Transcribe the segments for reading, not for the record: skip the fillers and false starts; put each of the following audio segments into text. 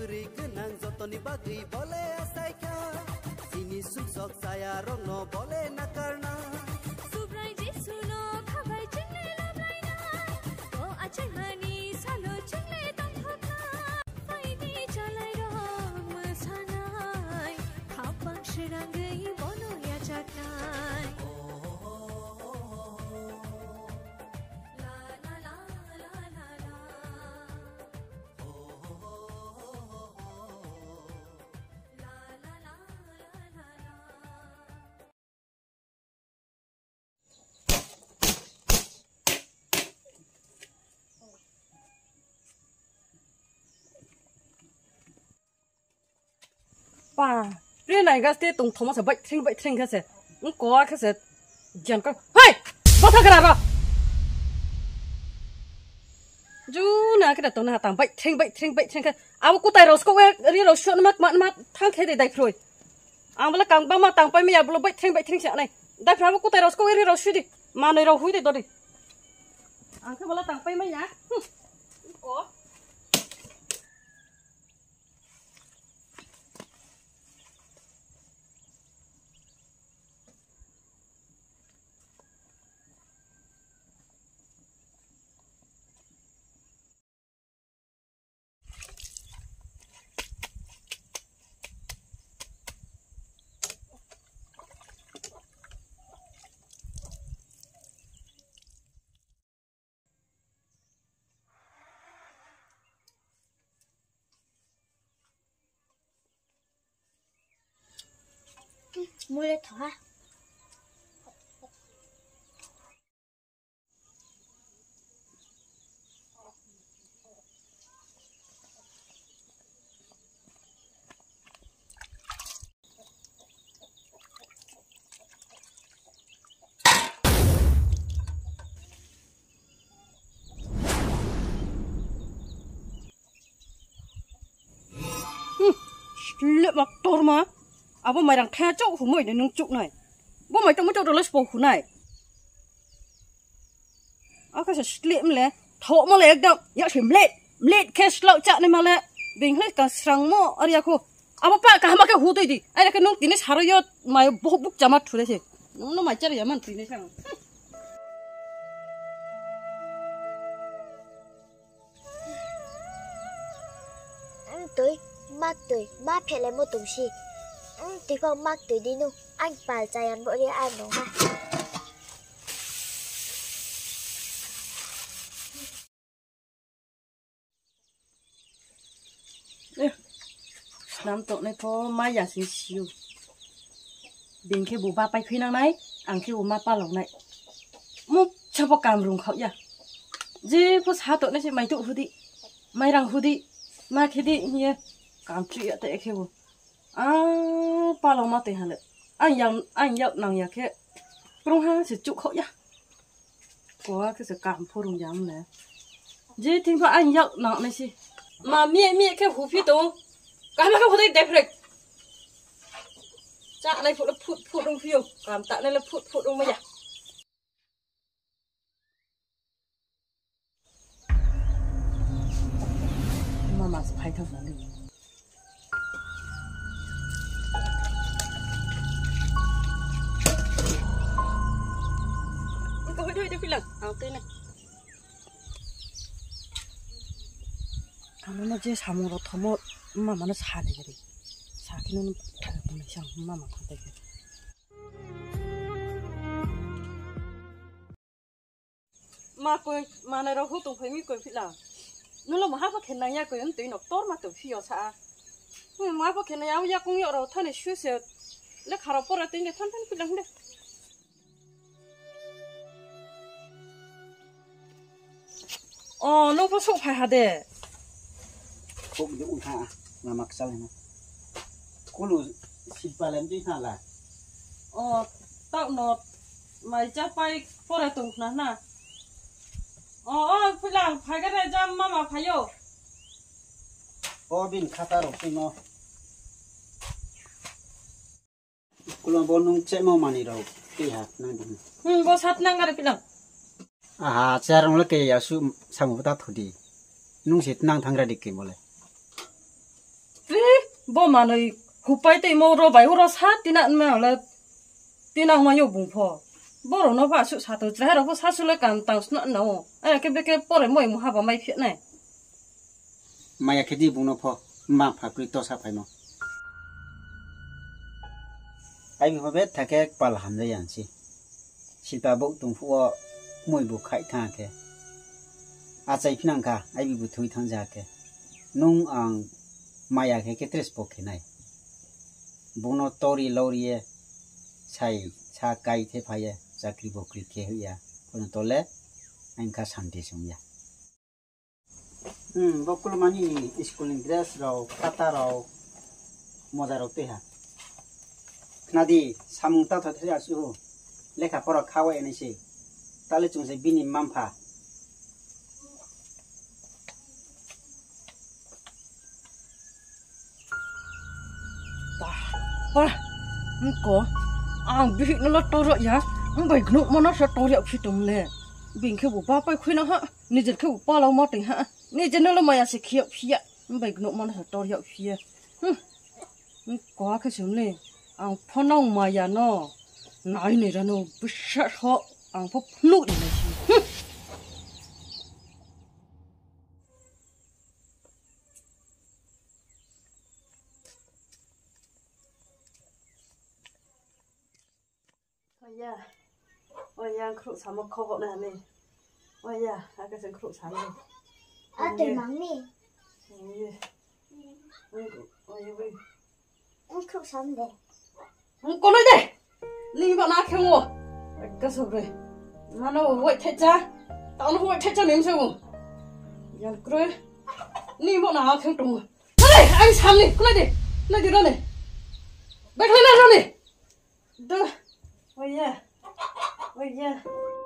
beri kenang jotoni bagi boleh asaika sini susok saya rongno boleh nakarna subrai jisuno khabai chengle labraina o achai hani salo chengle tamphaka faidi chalai rom sanai khapang shrangai bono ya chaknai bà riêng này cái tung thòng mà sẽ bệnh thình cái sẽ cũng có cái sẽ dàn cái hey bao thằng cái nào rồi chú nè cái đó tụi nó tạm bệnh thình cái áo cô tay rồi cô ấy đi rồi chuyện mà thằng thế thì đại rồi áo mà càng bao mà tàng bay bây giờ bây bệnh thình sẽ này đại rồi cô tay rồi cô ấy đi rồi chuyện đi mà này rồi hủy đi tôi đi áo cái bao tàng bay mấy nhá có mua lên thỏa lượm mặc to mà bố mày đang theo chỗ của mày để nâng trụ này bố mày trong cái chỗ đó là sport này cái sự liệm lẽ thọ mà lẽ đâu nhớ chỉ lệ cash lậu chợ này mà lẽ bình hết cả sáng mò ở đây cô bố pa cả mà cái hú tôi đi ai là cái nông tí này xả rồi mày bố bốc chả mất thôi đấy nó mày chơi gì mà tí này sang tới má phải lấy một tùng xì thì không mắc tới đi nu anh bà chạy ăn bữa đi ăn nó mà năm tuổi này có mai giả xíu xíu bình khi bố ba bay khi nào này ăn khi bố ma ba lòng này múc cho bố cam rùng khẩu ya dễ bố sáu tuổi này sẽ mày tụ hú đi mày rằng hú đi mà khi đi nhé cảm chuyện tại khi bố ba lòng mà tới hả lệ anh dạo nàng ya cái rong ha sẽ trụ khẩu ya có cái sự cảm phô rong dám này dễ听说anh dạo nàng này gì mà mẹ cái hú phi tổ cái mà cái hú đi đẹp rồi chả này phụ đông phiêu cảm tạ này là phụ đông bây giờ mà phải thằng nào đi thôi phi lần ao tên này nó chỉ xả một thằng một mà nó xả này cái gì xả cái nó thằng nó này sang mà không thấy mà coi mà này đâu hút tụng phải mi coi phi lần nó là mà hát bác khen này nha coi anh tụi nó tốt mà tụi phi ở xa mà bác khen này áo da cũng nhọ rồi thân này xuyên xẹt lấy khá là bớt ra tính để thân phi lần đấy nó có sụp phải hả đấy cũng những hạ mà mặc sao này cô lù xịt vào lên chứ hả là tạo nó mày chắc bay bớt ra tụng nó nè phi lần phải cái này cho mà phải vô bin khata rồi phi nó cô làm bọn nung chạy mau mani rồi cái hạt năng đi bố sát năng cái phi lần cha rong là cái yasu sang một ta thudi nung xịt năng thang ra đi kìm rồi บ่มาเลยหุบไปเตะโมรอใบหัวเราซัดตีนั่นมาแล้วตีนั่งมาอยู่บุงพอบ่เราเนาะว่าสุดซาตัวจะให้เราพอซัดสุดเลยกันต่างสุดนั่นเนาะเอ้ยเก็บปอเลยมวยมุฮาบ่ไม่เพี้ยนไหนมาอยากคิดดีบุญนะพ่อมาพาปริโตสับไปเนาะไอ้มีพ่อเบ็ดถ้าแกปลาหันได้ยังสิศิลปะบุกตรงฟัวมวยบุกไข่ทางแกอาศัยพี่นังกาไอ้บิบุถุยทางจากแกนุ่งอ่างมาอยากให้แกเทสปกแค่ไหนบุญโนตอรีลอรีใช่ชาไก่เทพายจากรีบกรีเคหุยาคนตัวเล็กอันข้าสันติสมยาบอกกุลมานี่สกุลินเดรสเราคาตาเราโมดาเราเตะฮะนาดีสามุตาทัศน์ยาสูเล็กพอเราเข้าไว้ในสิตาเลจุงเสบินิมัมพาว่ามึงก็บินนั่นตัวระยะมึงไปกนุมันน่าจะตัวระพี่ตรงเลยบินแค่บุปผาไปคุยนะฮะนี่จะแค่บุปผาเรามาถึงฮะนี่จะนั่นเรามาอยากสิเขียวพี่อ่ะมึงไปกนุมันน่าจะตัวระพี่อ่ะมึงก็แค่สิ่งนี้พ่อน้องมาอย่าน้อนายนี่ระโนบุษชะเหาะพ่อพนุษย์เลยสิว่ายังครุสามข้อนั่นนี่ว่ายังอะไรสักครุสามเลยตื่นมั้งนี่ว่ายังครุสามเด้ก็เลยเด้นี่บ้านนักแข่งวัวก็สุดเลยนั่นเอาไว้เทจ้าตอนหัวเทจ้านิ่มเสียวยังกลัวนี่บ้านนักแข่งตรงก็เลยไอ้สามนี่ก็เลยเด้เลยเดี๋ยวนี่ไปเลยนะเรานี่เด้อว่ายังว่ายัง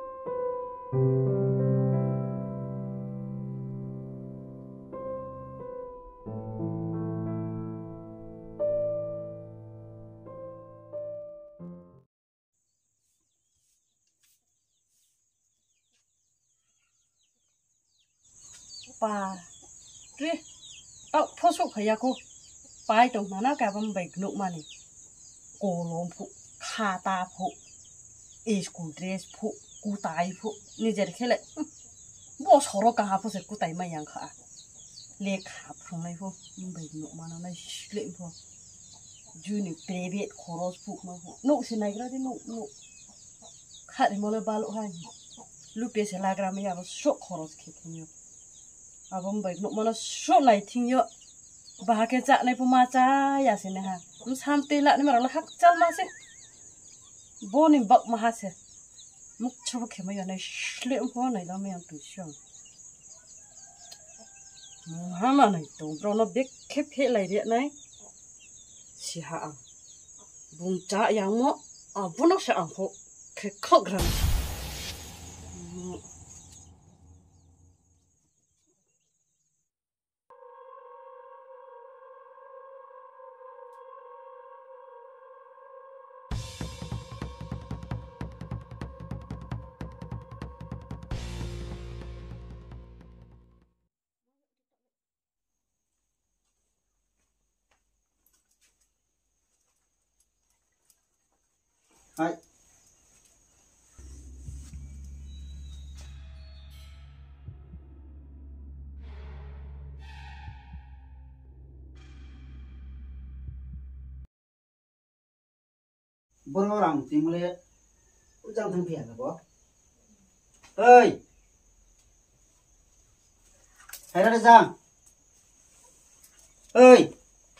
ป่าเรียพ่อสุขพยากูไปตรงนั้นแกบังเบกนุมานี่โกลมผู้คาตาผู้กูเดรสผู้กูตายผู้นี่จะแค่เลยบ่ชอบกันหาผู้เสกกูตายไม่ยังค่ะเลี้ยขาพรงเลยผู้เบกนุมานั่นเล่นผู้จูนี่เปรย์เบ็ดคอร์สผู้มาผู้นุสินายก็ได้นุขาดมอลบาลุฮันลูกเปียเสลากรามีอะไรช็อกคอร์สคิดนี่บังเบกนุมานั่นช็อกไหนทิ้งเยอะบ้าแค่จะในผู้มาจ้าอย่าสินะฮะมันทำตีละนี่มันเราหักจัลมาสิบ่นี่บักมาหาเสมุกชอบเข้ามาอย่างในเลี้ยงหัวในเราไม่ยังตื่นช่วงหามาในตรงเราเด็กแค่เพลอะไรเดียไหนสิหาบุญจ้าอย่างมั่วบุญนักเสียงพวกแค่ข้อกระนั้นはい。Borang timule ujang thang phiền là có. Ơi. Hay ra Giang. Ơi.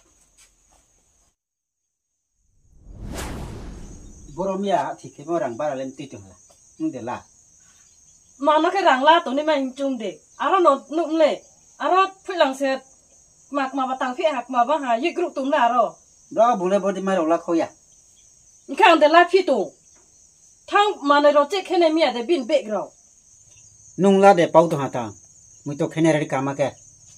Boromia thì cái borang bara lên tít là. Nhưng để là. Mà nó cái răng la tụi này mà hình chung để. Ara nó nụm lệ. Ara phải lăng xe. Mà tàng phía hạc mà bà hà dư group tụm là rồi. Đó bố lê bố đi mai đầu là khôi à. Khang để la phía tụm. Thang mà này rồi chết cái này mẹ để bin bệ rồi. Nung la để bao tụi hà tàng. Mùi tụi cái này ra đi cả mà kè.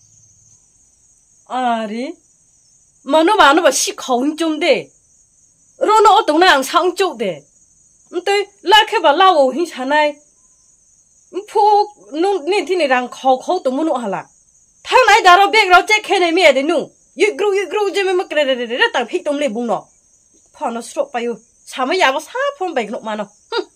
À đi. Mà nó bảo xí khẩu hình chung để. Rồi nó ở tụm này ăn sáng chút để. Tôi la cái bà lao ở hình chả này. Phụ nung nên thì này rằng khẩu tụm muốn nụ hà là. Thang này đã rồi bệ rồi chết cái này mẹ để nung. ยึกรูจะไม่มากระเดต่างพี่ตรงเลยบุ้งเนาะพอเราสรุปไปอยู่ชาไม่อยากว่าซาพร้อมไปขนมมาเนาะ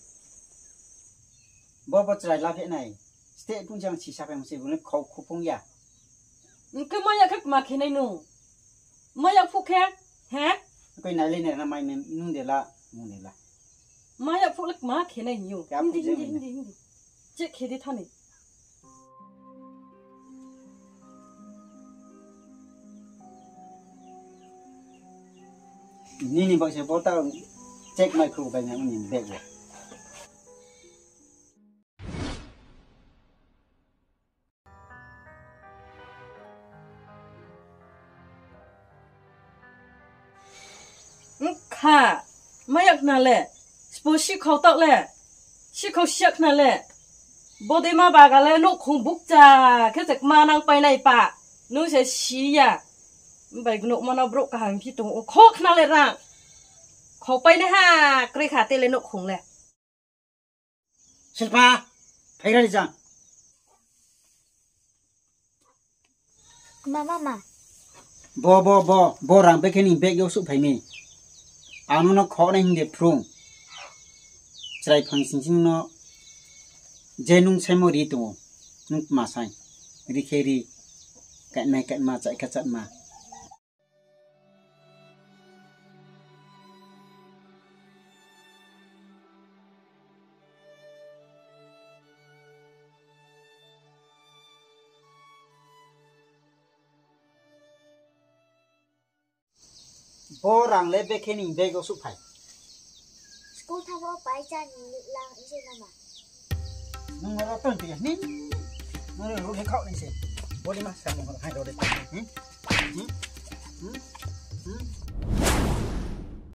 บ่ใจลาเพไหนสเตปุ่งจังชีชาไปมุสิบุญเขาคุพงยาก็ไม่อยากมาแค่ไหนนู่ไม่อยากพูดแค่ฮะก็ไหนเลยเนี่ยทำไมนุ่งเดี๋ยวละนุ่งเดี๋ยวละไม่อยากพูดเล็กมาแค่ไหนอยู่ดีเจ๊แค่ที่ท่านนี่บอกเฉพาะต้องเช็คไมโครไปนะมันเด็กเลยค่ะไม่อยากนั่นแหละสปูชิเขาตอกแหละชิเขาเชือกนั่นแหละบอดีมาบากอะไรนกคงบุกจ่าแค่จากมานั่งไปในป่านู้นเสียชี้อ่ะไปนกมันเอาบรกกระหังพี่ตรงโคกนั่นเลยร่างขอไปนะฮะกรีขาเตเลนกคงแหละชิลปาไปกันดิจังมาบ่รังไปแค่นี้เบกยกสุไปมีอานุนขอในหินเดือดพรุ่งใจพังสิงสิงเนาะเจนุงใช้โมดีตัวนุงมาใส่ริเครีกันไม่กันมาใจกระจัดมาบ่รังเล็บไปแค่นี้เบกยกสุไปสกูทำว่าไปจันลางใช่ไหมมานุ่งเราต้นตีนี่นุ่งเรารู้ให้เขานี่สิบ่ได้มาสั่งให้เราได้